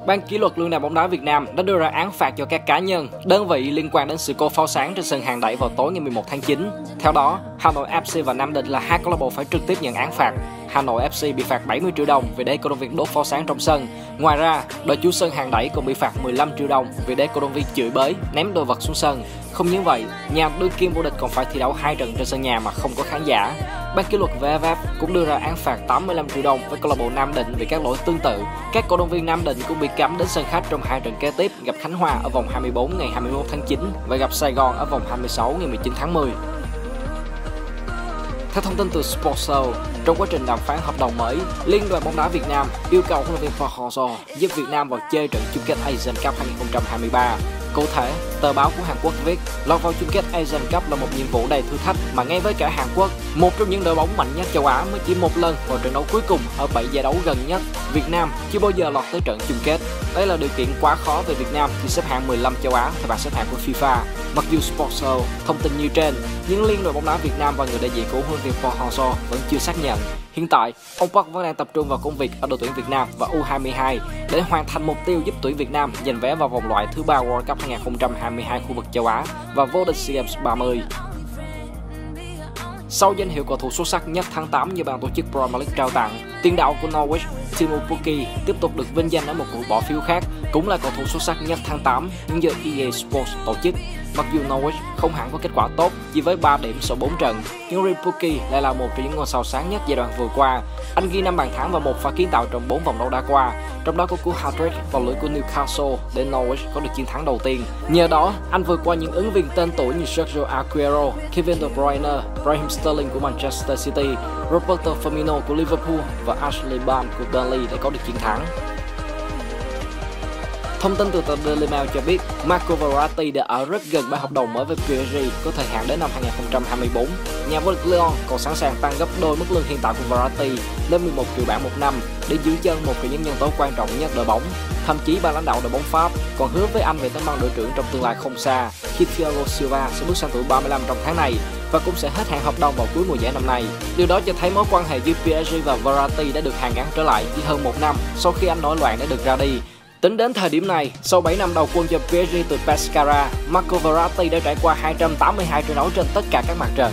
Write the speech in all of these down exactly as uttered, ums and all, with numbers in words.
Ban kỷ luật Liên đoàn bóng đá Việt Nam đã đưa ra án phạt cho các cá nhân, đơn vị liên quan đến sự cố pháo sáng trên sân Hàng Đẩy vào tối ngày mười một tháng chín. Theo đó, Hà Nội ép xê và Nam Định là hai câu lạc bộ phải trực tiếp nhận án phạt. Hà Nội ép xê bị phạt bảy mươi triệu đồng vì để cổ động viên đốt pháo sáng trong sân. Ngoài ra, đội chủ sân Hàng Đẩy còn bị phạt mười lăm triệu đồng vì để cổ động viên chửi bới, ném đồ vật xuống sân. Không những vậy, nhà đương kim vô địch còn phải thi đấu hai trận trên sân nhà mà không có khán giả. Ban kỷ luật vê ép ép cũng đưa ra án phạt tám mươi lăm triệu đồng với câu lạc bộ Nam Định vì các lỗi tương tự. Các cổ động viên Nam Định cũng bị cấm đến sân khách trong hai trận kế tiếp, gặp Khánh Hòa ở vòng hai mươi bốn ngày hai mươi mốt tháng chín và gặp Sài Gòn ở vòng hai mươi sáu ngày mười chín tháng mười. Theo thông tin từ Sportsoho, trong quá trình đàm phán hợp đồng mới, Liên đoàn bóng đá Việt Nam yêu cầu huấn luyện viên Park Hang-seo giúp Việt Nam vào chơi trận chung kết Asian Cup hai không hai ba. Cụ thể, tờ báo của Hàn Quốc viết, lọt vào chung kết Asian Cup là một nhiệm vụ đầy thử thách mà ngay với cả Hàn Quốc, một trong những đội bóng mạnh nhất châu Á mới chỉ một lần vào trận đấu cuối cùng ở bảy giải đấu gần nhất, Việt Nam chưa bao giờ lọt tới trận chung kết. Đây là điều kiện quá khó về Việt Nam khi xếp hạng mười lăm châu Á theo bảng xếp hạng của FIFA. Mặc dù Sportsoho thông tin như trên, nhưng Liên đoàn bóng đá Việt Nam và người đại diện của huấn luyện viên Park Hang-seo vẫn chưa xác nhận. Hiện tại, ông Park vẫn đang tập trung vào công việc ở đội tuyển Việt Nam và U hai mươi hai để hoàn thành mục tiêu giúp tuyển Việt Nam giành vé vào vòng loại thứ ba World Cup hai không hai hai khu vực châu Á và vô địch SEA Games ba mươi. Sau danh hiệu cầu thủ xuất sắc nhất tháng tám như ban tổ chức Premier League trao tặng, tiền đạo của Norwich Teemu Pukki tiếp tục được vinh danh ở một cuộc bỏ phiếu khác, cũng là cầu thủ xuất sắc nhất tháng tám nhưng do e a Sports tổ chức. Mặc dù Norwich không hẳn có kết quả tốt chỉ với ba điểm sau bốn trận, nhưng riêng Pukki lại là một trong những ngôi sao sáng nhất giai đoạn vừa qua. Anh ghi năm bàn thắng và một pha kiến tạo trong bốn vòng đấu đã qua, trong đó có cú hat-trick vào lưới của Newcastle để Norwich có được chiến thắng đầu tiên. Nhờ đó, anh vượt qua những ứng viên tên tuổi như Sergio Aguero, Kevin De Bruyne, Raheem Sterling của Manchester City, Roberto Firmino của Liverpool và Ashley Barnes của Burnley để có được chiến thắng. Thông tin từ tờ Daily Mail cho biết, Marco Verratti đã ở rất gần bản hợp đồng mới với pê ét giê có thời hạn đến năm hai không hai bốn. Nhà vô địch Lyon còn sẵn sàng tăng gấp đôi mức lương hiện tại của Verratti lên mười một triệu bảng một năm để giữ chân một trong những nhân tố quan trọng nhất đội bóng. Thậm chí ban lãnh đạo đội bóng Pháp còn hứa với anh về tấm bằng đội trưởng trong tương lai không xa khi Thiago Silva sẽ bước sang tuổi ba mươi lăm trong tháng này và cũng sẽ hết hạn hợp đồng vào cuối mùa giải năm nay. Điều đó cho thấy mối quan hệ giữa pê ét giê và Verratti đã được hàn gắn trở lại chỉ hơn một năm sau khi anh nổi loạn đã được ra đi. Tính đến thời điểm này, sau bảy năm đầu quân cho pê ét giê từ Pescara, Marco Verratti đã trải qua hai trăm tám mươi hai trận đấu trên tất cả các mặt trận.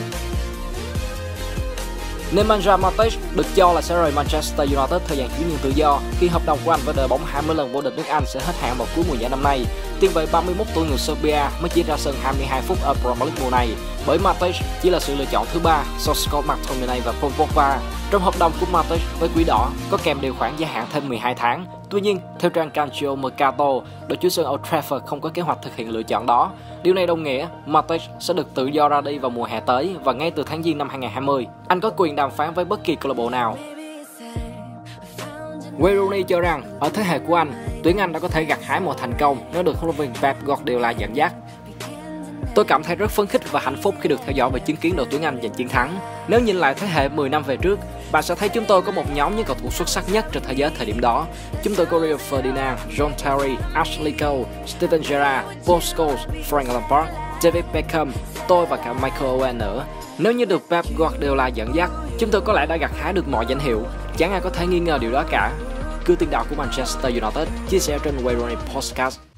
Nemanja Matic được cho là sẽ rời Manchester United thời gian chuyển nhượng tự do khi hợp đồng của anh với đội bóng hai mươi lần vô địch nước Anh sẽ hết hạn vào cuối mùa giải năm nay. Tiền vệ ba mươi mốt tuổi người Serbia mới chỉ ra sân hai mươi hai phút ở Premier League mùa này, bởi Matic chỉ là sự lựa chọn thứ ba sau Scott McTominay và Paul Pogba. Trong hợp đồng của Matic với Quỷ Đỏ có kèm điều khoản gia hạn thêm mười hai tháng. Tuy nhiên, theo trang Calcio Mercato, đội chủ sân Old Trafford không có kế hoạch thực hiện lựa chọn đó. Điều này đồng nghĩa Matic sẽ được tự do ra đi vào mùa hè tới và ngay từ tháng Giêng năm hai không hai không. Anh có quyền đàm phán với bất kỳ câu lạc bộ nào. Wayne Rooney cho rằng ở thế hệ của anh, tuyển Anh đã có thể gặt hái một thành công nếu được huấn luyện viên Pep Guardiola dẫn dắt. Tôi cảm thấy rất phấn khích và hạnh phúc khi được theo dõi và chứng kiến đội tuyển Anh giành chiến thắng. Nếu nhìn lại thế hệ mười năm về trước, bạn sẽ thấy chúng tôi có một nhóm những cầu thủ xuất sắc nhất trên thế giới thời điểm đó. Chúng tôi có Rio Ferdinand, John Terry, Ashley Cole, Steven Gerrard, Paul Scholes, Frank Lampard, David Beckham, tôi và cả Michael Owen nữa. Nếu như được Pep Guardiola dẫn dắt, chúng tôi có lẽ đã gặt hái được mọi danh hiệu. Chẳng ai có thể nghi ngờ điều đó cả. Cựu tiền đạo của Manchester United chia sẻ trên Wayne Rooney Podcast.